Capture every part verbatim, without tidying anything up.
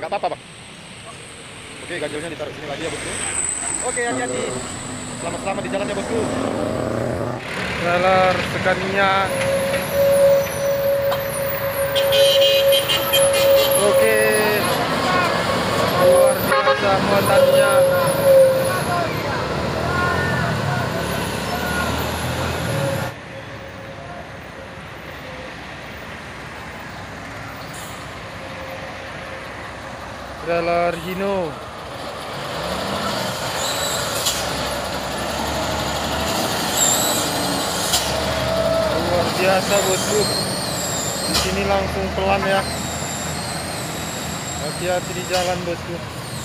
nggak apa-apa bang. Oke, ganjilnya ditaruh sini lagi ya bosku. Oke, hati-hati. Selamat-selamat di jalan ya bosku. Trailer Scania. Oke, luar biasa muatannya. Trailer Hino. Luar biasa bosku. Di sini langsung pelan ya. Hati-hati di jalan bosku.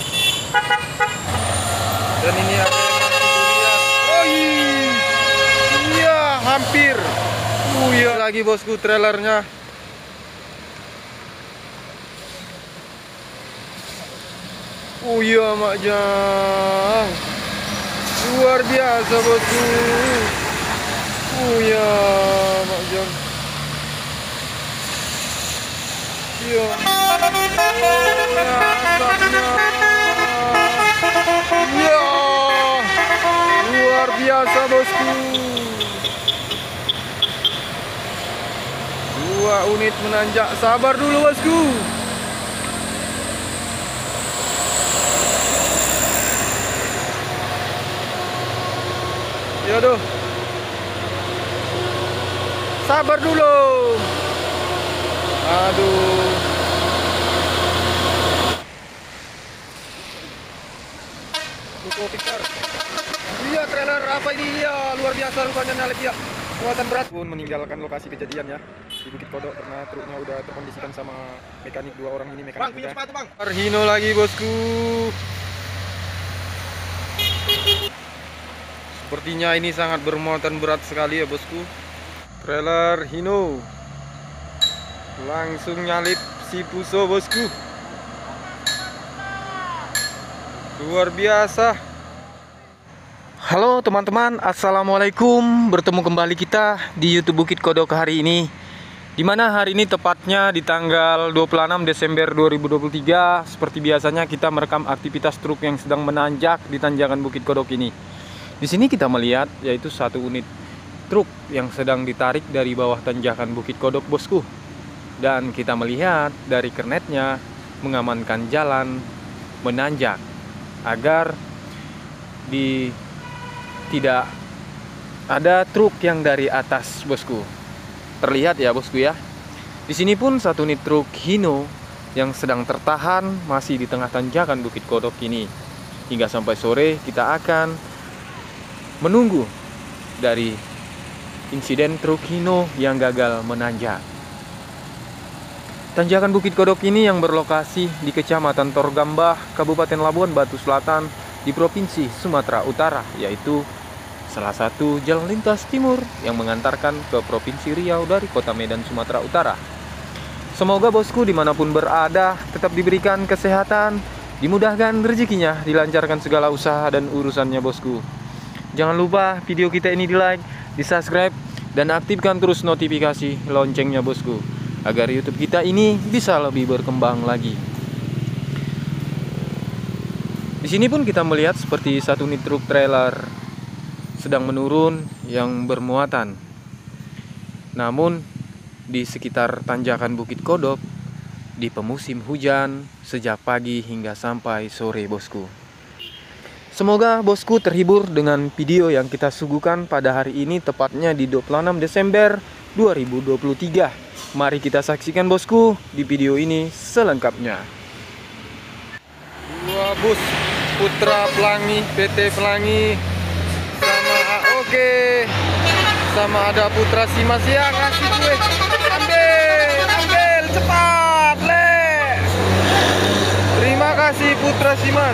Dan ini ada yang masih dilihat. Oh iya, hampir. Oh iya lagi bosku trailernya. Oh iya Mak Jang, luar biasa bosku. Oh iya Mak Jang. Iya. Asapnya. Iya. Luar biasa bosku. Dua unit menanjak. Sabar dulu bosku. Aduh, sabar dulu. Aduh. Buku Pixar. Iya trailer apa ini? Iya luar biasa rupanya nyalip ya. Muatan berat pun meninggalkan lokasi kejadian ya di Bukit Kodok karena truknya udah terkondisikan sama mekanik dua orang ini mekanik. Bang, punya sepatu bang. Hino lagi bosku. Sepertinya ini sangat bermuatan berat sekali ya bosku. Trailer Hino langsung nyalip si Puso bosku. Luar biasa. Halo teman-teman, assalamualaikum. Bertemu kembali kita di YouTube Bukit Kodok hari ini, dimana hari ini tepatnya di tanggal dua puluh enam Desember dua ribu dua puluh tiga. Seperti biasanya kita merekam aktivitas truk yang sedang menanjak di tanjakan Bukit Kodok ini. Di sini kita melihat yaitu satu unit truk yang sedang ditarik dari bawah tanjakan Bukit Kodok bosku. Dan kita melihat dari kernetnya mengamankan jalan menanjak agar di tidak ada truk yang dari atas bosku. Terlihat ya bosku ya. Di sini pun satu unit truk Hino yang sedang tertahan masih di tengah tanjakan Bukit Kodok ini. Hingga sampai sore kita akan menunggu dari insiden truk Hino yang gagal menanjak. Tanjakan Bukit Kodok ini yang berlokasi di Kecamatan Torgambah, Kabupaten Labuan Batu Selatan di Provinsi Sumatera Utara, yaitu salah satu jalan lintas timur yang mengantarkan ke Provinsi Riau dari Kota Medan, Sumatera Utara. Semoga bosku dimanapun berada tetap diberikan kesehatan, dimudahkan rezekinya, dilancarkan segala usaha dan urusannya bosku. Jangan lupa video kita ini di like, di subscribe, dan aktifkan terus notifikasi loncengnya bosku, agar YouTube kita ini bisa lebih berkembang lagi. Di sini pun kita melihat seperti satu unit truk trailer sedang menurun yang bermuatan. Namun di sekitar tanjakan Bukit Kodok di pemusim hujan sejak pagi hingga sampai sore bosku. Semoga bosku terhibur dengan video yang kita suguhkan pada hari ini, tepatnya di dua puluh enam Desember dua ribu dua puluh tiga. Mari kita saksikan bosku di video ini selengkapnya. Dua bus Putra Pelangi, P T Pelangi, sama A O G, sama ada Putra Simas yang ngasih gue. Ambil, ambil, cepat, le. Terima kasih Putra Simas.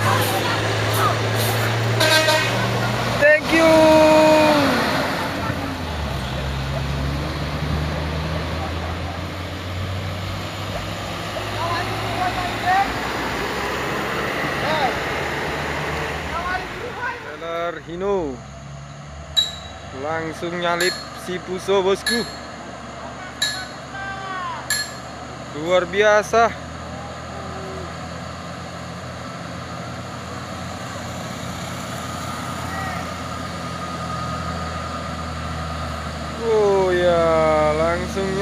Thank you. Trailer Hino langsung nyalip si Puso bosku. Luar biasa.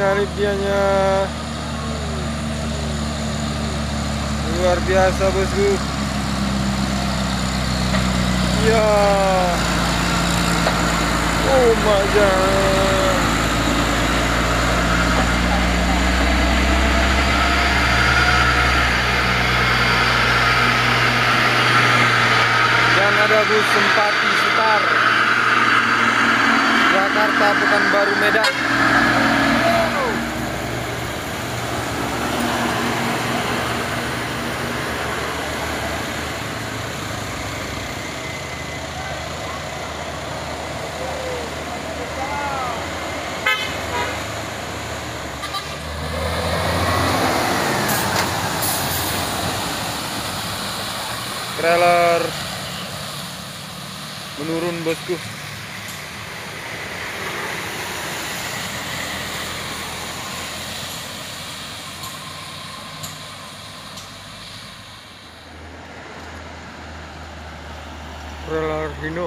sekali dianya. Luar biasa bosku. Ya. Oh my god. Dan ada bus Sempati Sutar, Jakarta Pekanbaru Medan. Trailer menurun bosku. Trailer Hino.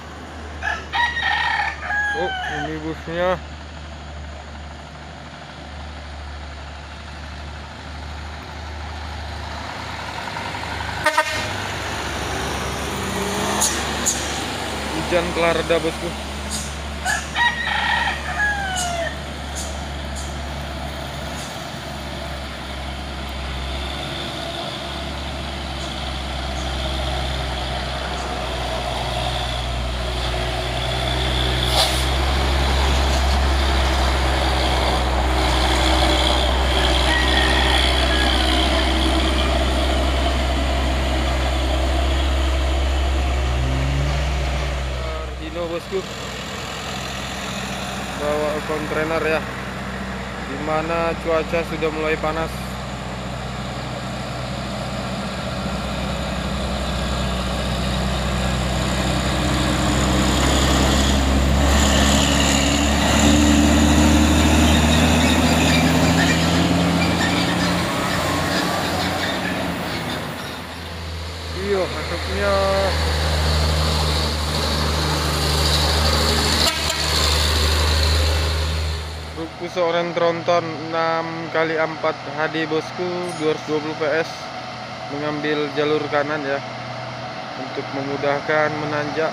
Oh, ini busnya. Hujan telah reda bosku. Bosku, bawa kontainer ya, dimana cuaca sudah mulai panas. Iya, asapnya. Bus Oren Tronton enam kali empat H D bosku, dua ratus dua puluh P S, mengambil jalur kanan ya, untuk memudahkan menanjak.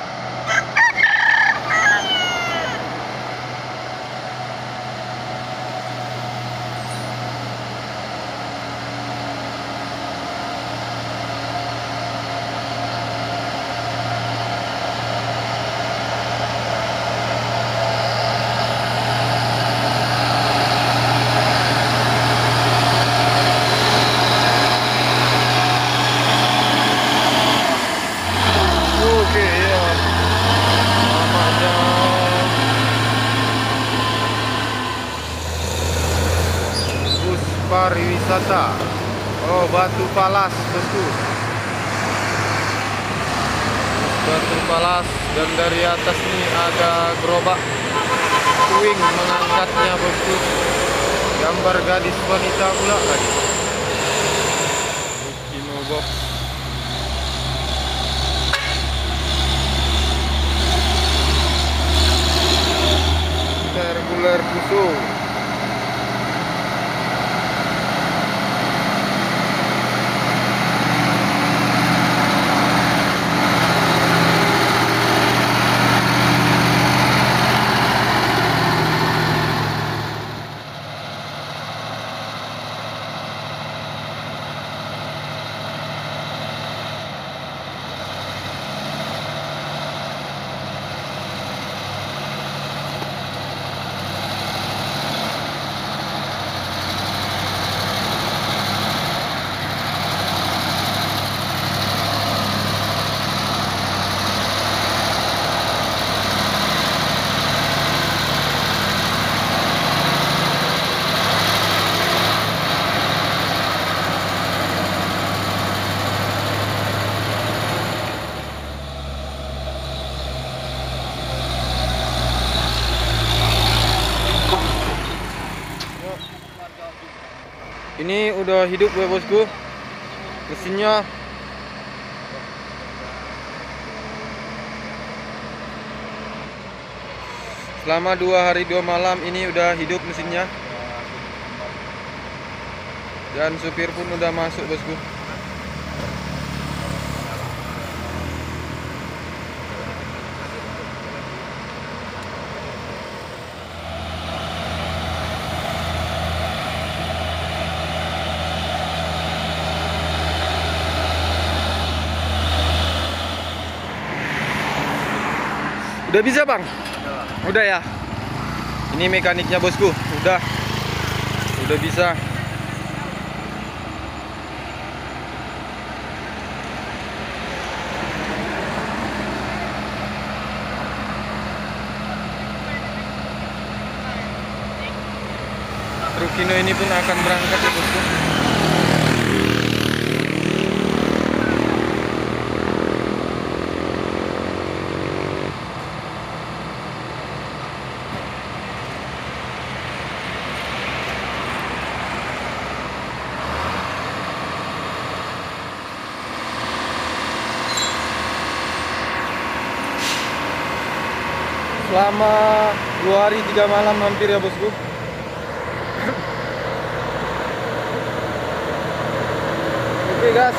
Pariwisata, oh Batu Palas bosku, Batu Palas, dan dari atas nih ada gerobak swing mengangkatnya bosku, gambar gadis wanita pula lagi. Kino box. Reguler Puso. Ini udah hidup ya bosku, mesinnya. Selama dua hari dua malam ini udah hidup mesinnya. Dan supir pun udah masuk bosku. Udah bisa bang? Udah ya. Ini mekaniknya bosku. Udah. Udah bisa. Truk Hino ini pun akan berangkat ya bosku. Selama dua hari tiga malam hampir ya bosku. Oke guys.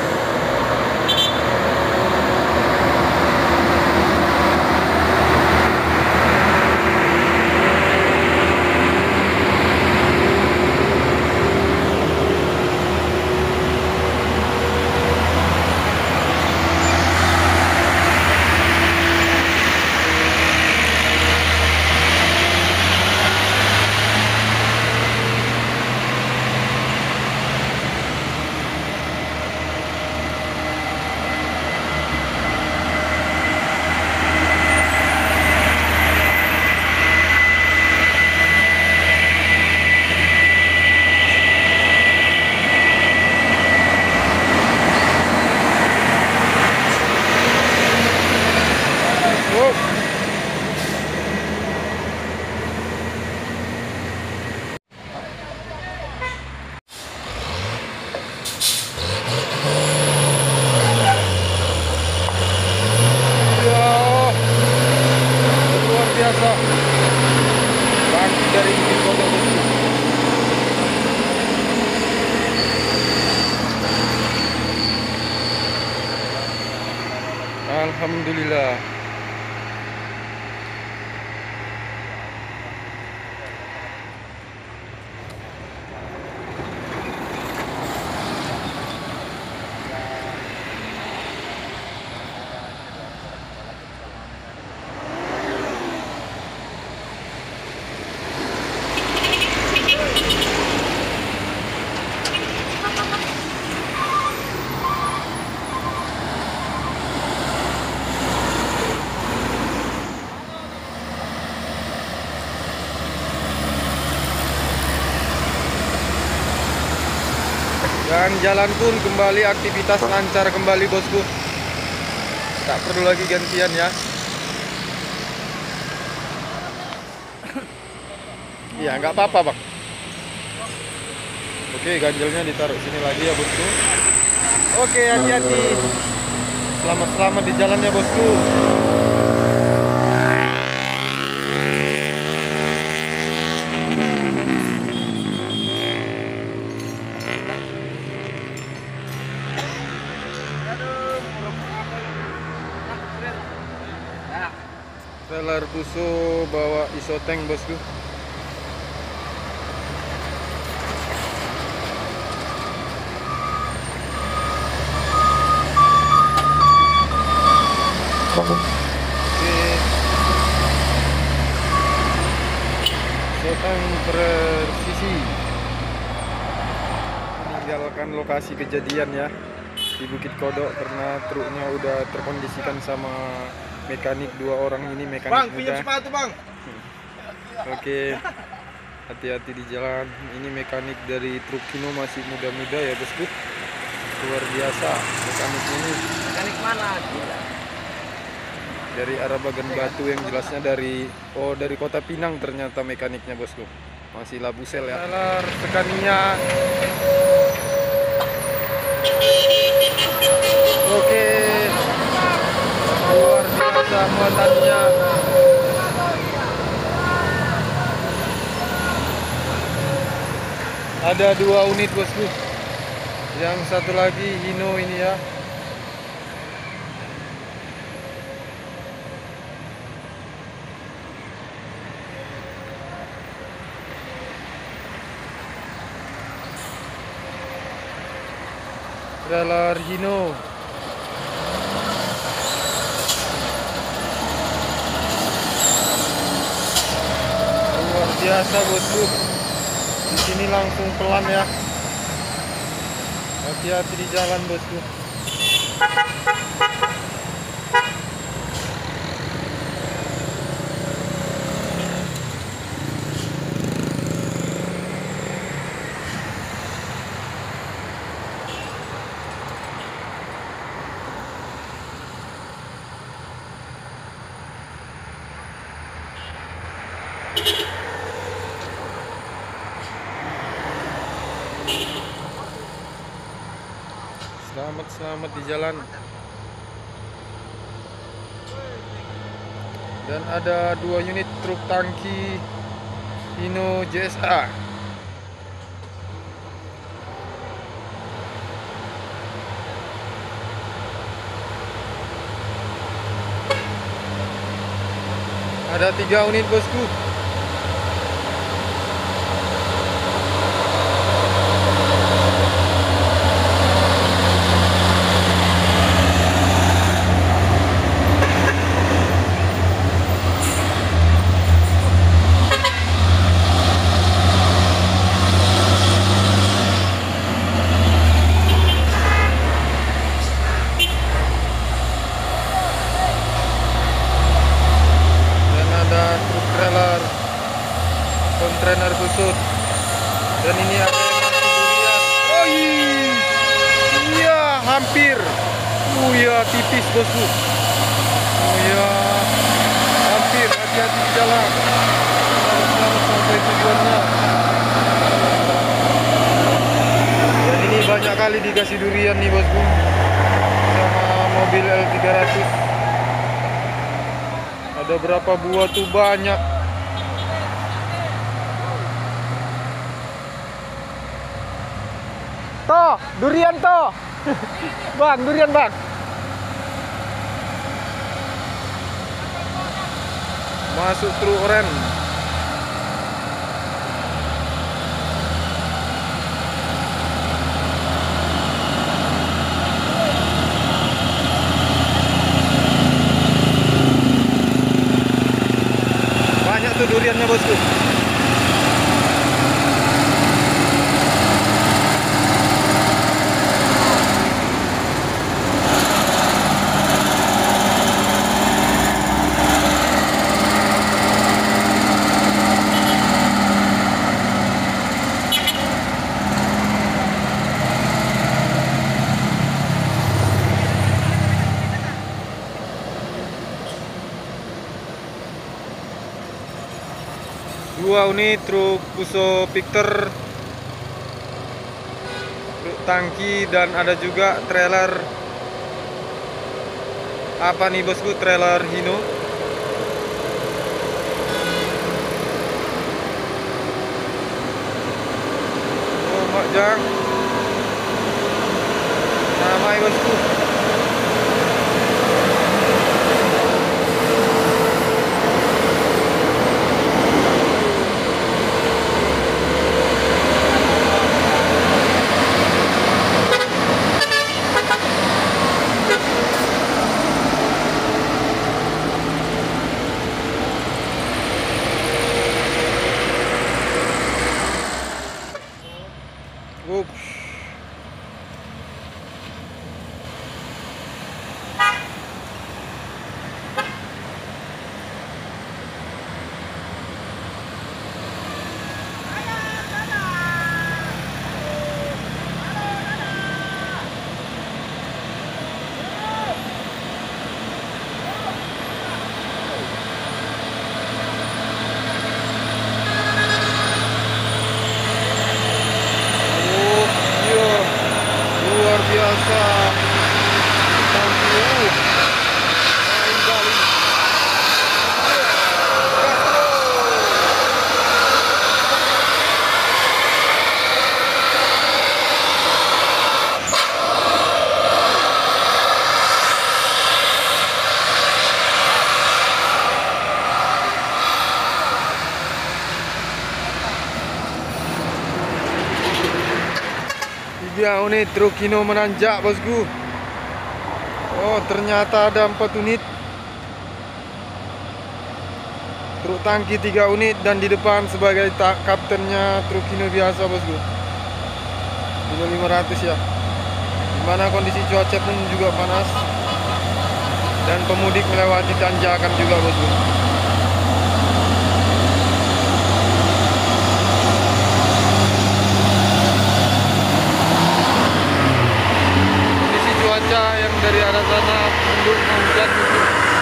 Bangkit dari Bukit Kodok bosku. Alhamdulillah. Dan jalan pun kembali aktivitas lancar kembali bosku. Tak perlu lagi gantian ya. Iya nggak apa-apa bang. Oke ganjelnya ditaruh sini lagi ya bosku. Oke hati-hati. Selamat-selamat di jalan ya bosku. Seller Puso bawa isoteng bosku. Oke. Isoteng presisi meninggalkan lokasi kejadian ya di Bukit Kodok karena truknya udah terkondisikan sama mekanik dua orang ini, mekanik bang, muda. pinjam sepatu bang. Oke, hati-hati di jalan. Ini mekanik dari truk Hino masih muda-muda ya bosku. Luar biasa mekanik ini. Mekanik mana? Dari arah Bagan Batu yang jelasnya dari oh dari Kota Pinang ternyata mekaniknya bosku. Masih Labusel ya. Salar Scania. Oke. Luar biasa muatannya. Ada dua unit bosku. Yang satu lagi Hino ini ya. Trailer Hino. Luar biasa bosku. Di sini langsung pelan ya. Hati-hati di jalan bosku. Selamat-selamat di jalan. Dan ada dua unit truk tangki Hino J S A. Ada tiga unit bosku. Kontainer busut. Dan ini ada yang masih durian. Oh iya, hampir. Oh iya, tipis bosku. Oh iya, hampir. Hati-hati di jalan. Selamat sampai tujuannya. Dan ini banyak kali dikasih durian nih bosku, sama mobil L tiga ratus. Ada berapa buah tuh, banyak. Toh, durian toh. Bang, durian bang. Masuk truk oren. Banyak tuh duriannya bosku. Dua unit truk Fuso Victor, truk tangki, dan ada juga trailer. Apa nih bosku? Trailer Hino. Oh Mak Jang, namai bosku. Ups. Tiga unit truk Hino menanjak bosku. Oh ternyata ada empat unit. Truk tangki tiga unit dan di depan sebagai tak kaptennya truk Hino biasa bosku. Hino lima ratus ya. Dimana kondisi cuaca pun juga panas dan pemudik melewati tanjakan juga bosku. Kondisi cuaca yang dari arah sana mendung hujan bosku.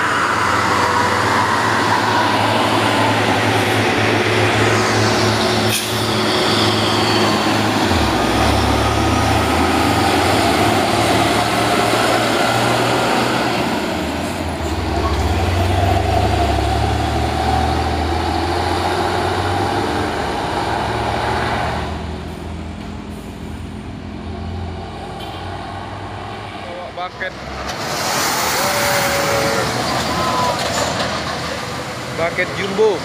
Bucket bucket jumbo.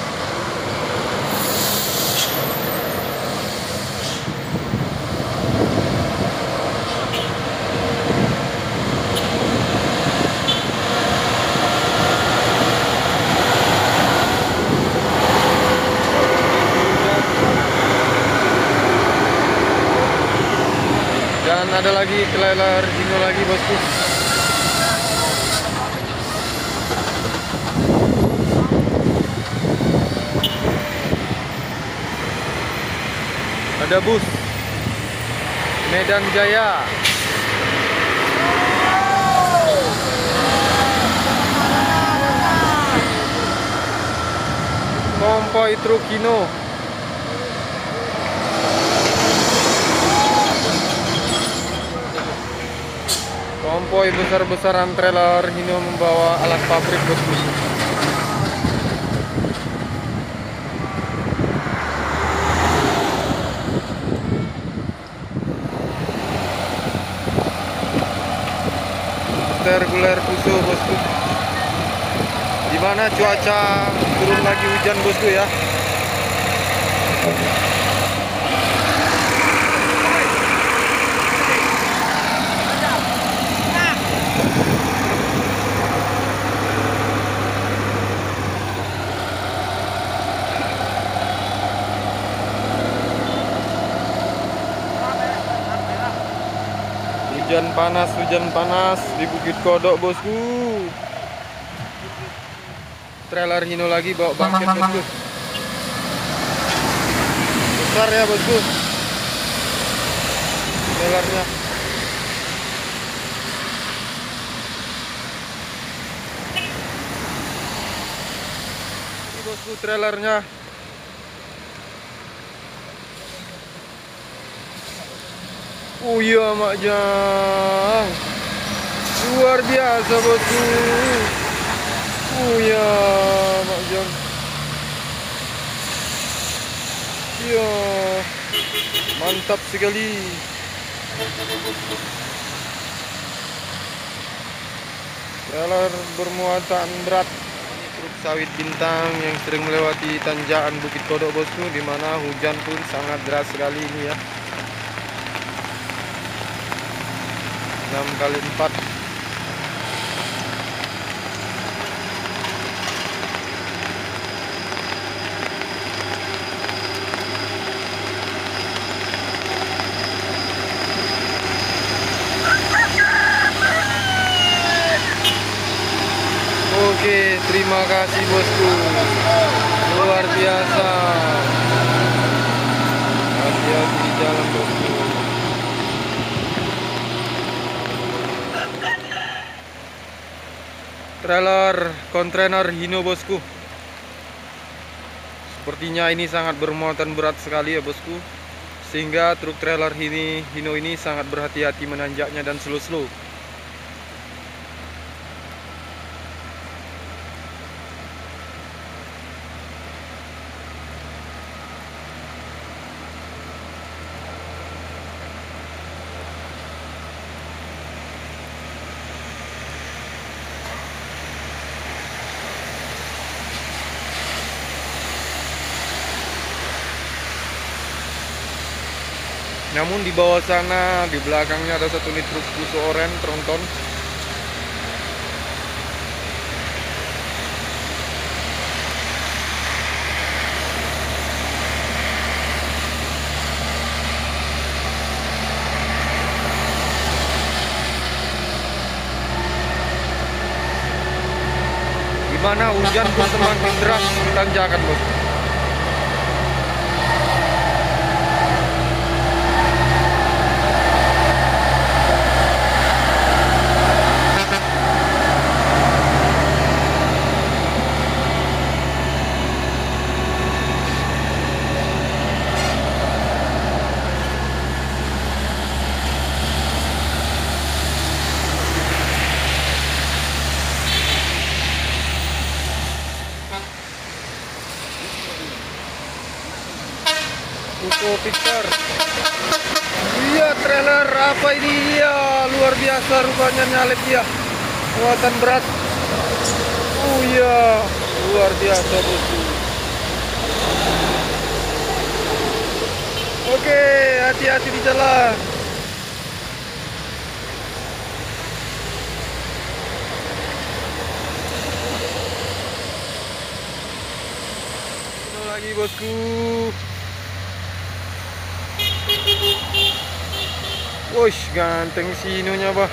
Dan ada lagi trailer Hino lagi bosku. Ada bus Medan Jaya. Konvoi truk Hino. Konvoi besar-besaran trailer Hino membawa alat pabrik bosku. Reguler Fuso bosku. Dimana cuaca turun lagi hujan bosku ya. Hujan panas, hujan panas di Bukit Kodok bosku. Trailer Hino lagi bawa bucket bosku. Besar ya bosku trailernya. Ini bosku trailernya. Oh iya Mak Jang, luar biasa bosku. Oh iya Mak Jang. Iya, mantap sekali. Trailer bermuatan berat. Ini truk sawit Bintang yang sering melewati tanjakan Bukit Kodok bosku, di mana hujan pun sangat deras sekali ini ya. enam kali empat. Oke, terima kasih bosku. Luar biasa. Hati-hati di jalan bosku. Trailer kontainer Hino bosku. Sepertinya ini sangat bermuatan berat sekali ya bosku, sehingga truk trailer ini Hino ini sangat berhati-hati menanjaknya dan slow-slow. Namun di bawah sana, di belakangnya ada satu unit truk buso oren tronton. Gimana hujan pun semakin deras di tanjakan, bos. Buso Picture. Iya, trailer apa ini? Iya, luar biasa rupanya nyalip dia. Muatan berat. Oh iya, luar biasa, bosku. Oke, hati-hati di jalan. Ini lagi, bosku. Wush, ganteng sinonya, bah.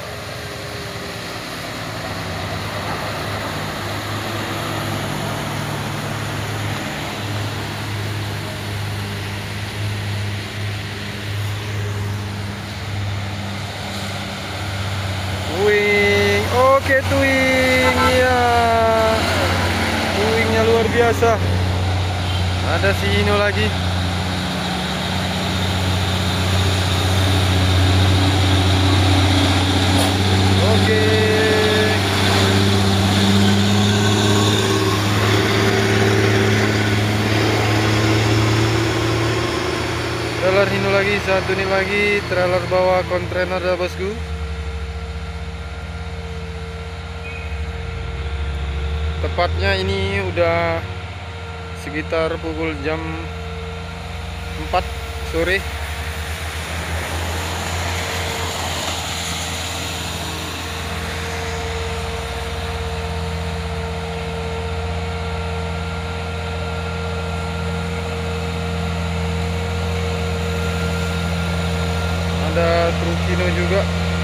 Twing, oke twing, ya. Twingnya luar biasa. Ada sino lagi. Oke. Trailer Hino lagi, satu ini lagi, trailer bawa kontainer ya, bosku. Tepatnya ini udah sekitar pukul jam empat sore. Ada truk Hino juga.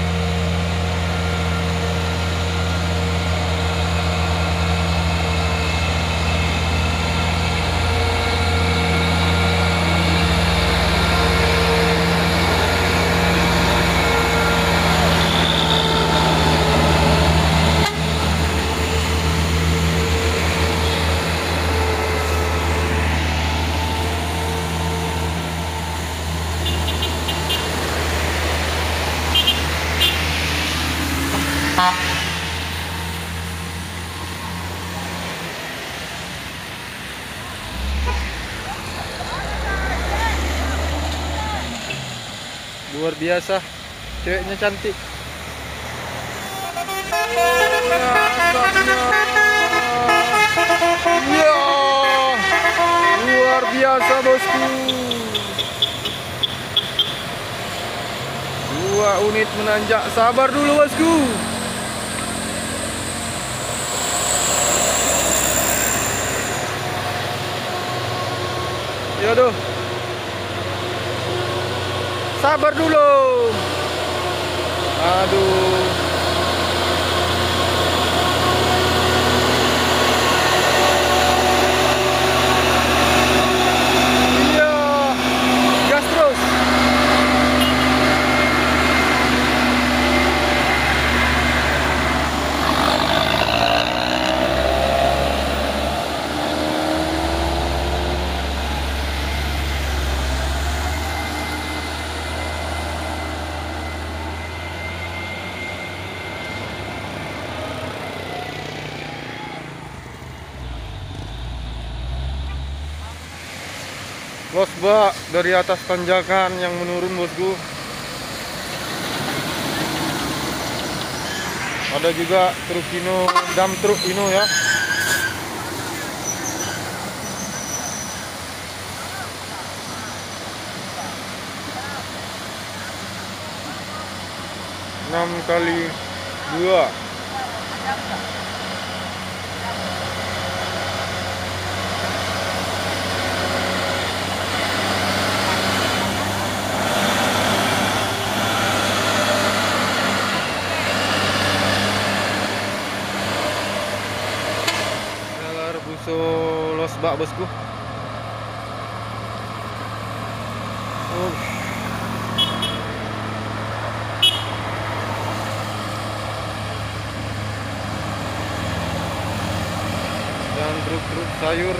Luar biasa, ceweknya cantik. Ya, luar biasa, bosku. Dua unit menanjak, sabar dulu, bosku. Ya doh. Sabar dulu. Aduh. Iya. Gas terus. Bos bak dari atas tanjakan yang menurun, bosku. Ada juga truk Hino, dam truk Hino ya. enam kali dua. Nalar buso losbak bosku. Oh. Dan truk-truk sayur.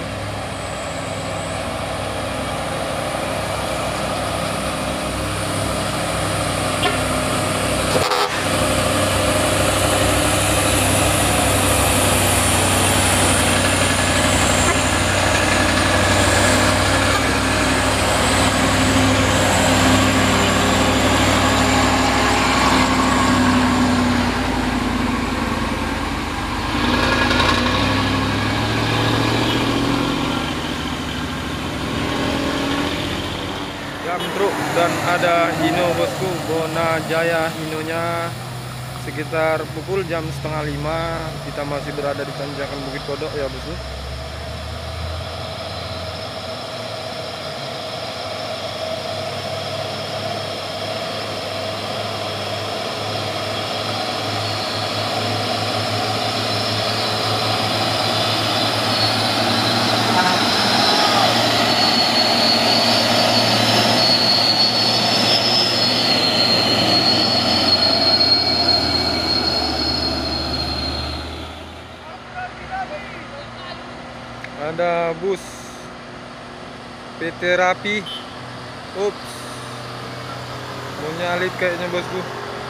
Jam truk dan ada Hino bosku, Bona Jaya Hinonya. Sekitar pukul jam setengah lima kita masih berada di tanjakan Bukit Kodok ya bosku. Ada bus P T Rapi. Ups, mau nyalip kayaknya bosku.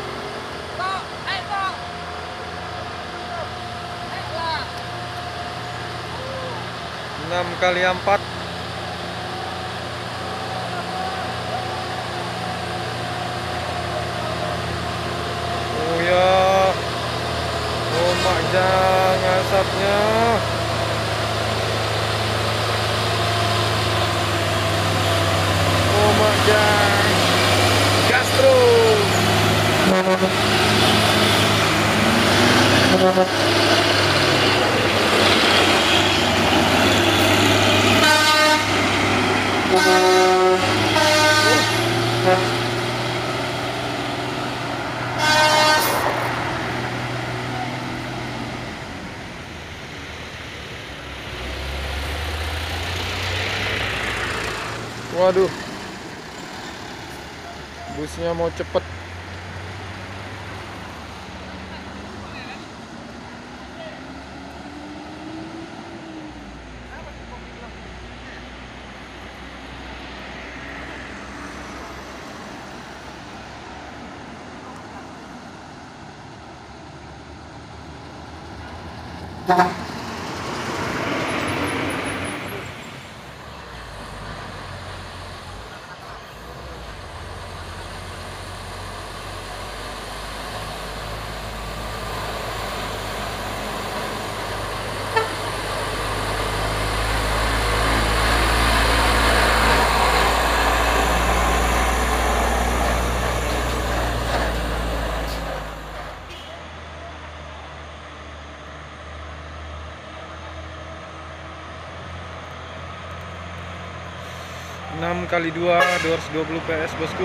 Enam kali empat. Oh ya, oh mak jangan asapnya. Dan gas terus. Waduh, busnya mau cepet. enam kali dua, dua ratus dua puluh P S bosku.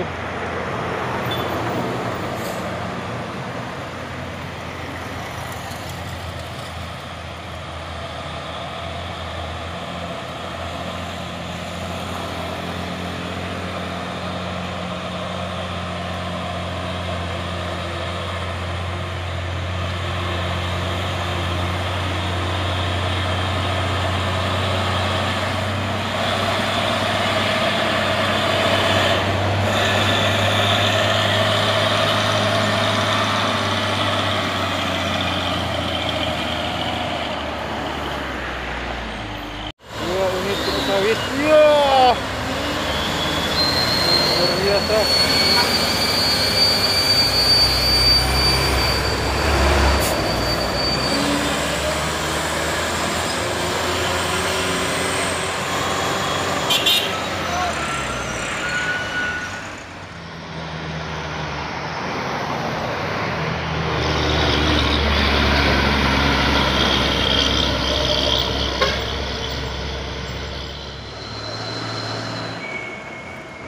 Sawit, ya luar biasa.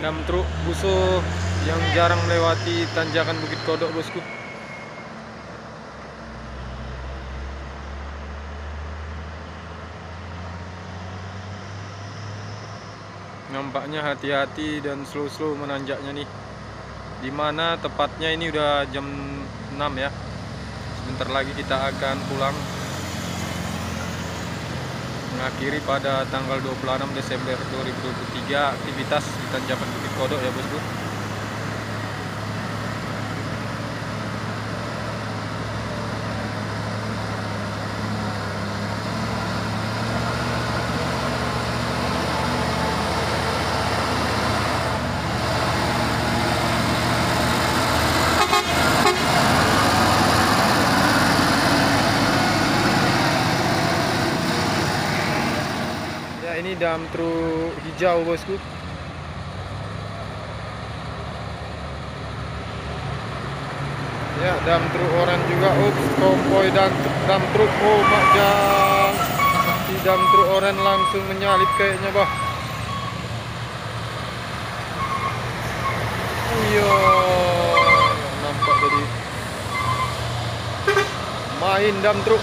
Dam truk Buso yang jarang melewati tanjakan Bukit Kodok, bosku. Nampaknya hati-hati dan slow-slow menanjaknya nih. Dimana tepatnya ini udah jam enam ya. Sebentar lagi kita akan pulang, mengakhiri pada tanggal dua puluh enam Desember dua ribu dua puluh tiga aktivitas di tanjakan Bukit Kodok ya, bosku. Ini dam truk hijau, bosku. Ya, dam truk oranye juga. Ups, konvoy dan dam truk. Oh, makjang. Si dam truk oranye langsung menyalip kayaknya, bah. Iya, nampak tadi. Main dam truk.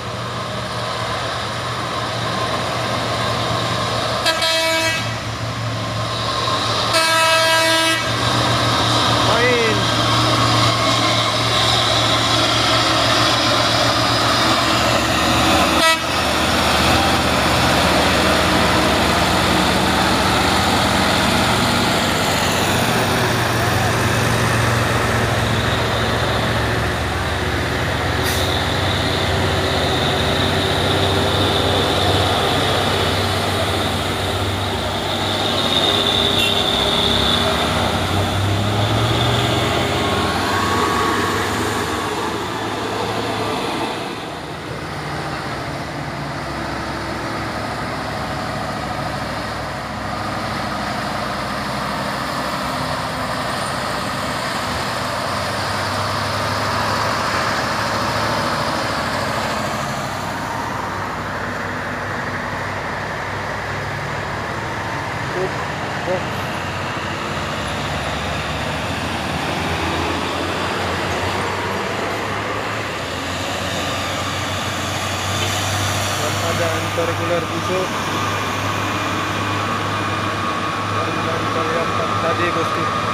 Ada interregular Buso yang kita lihat tadi, bosku.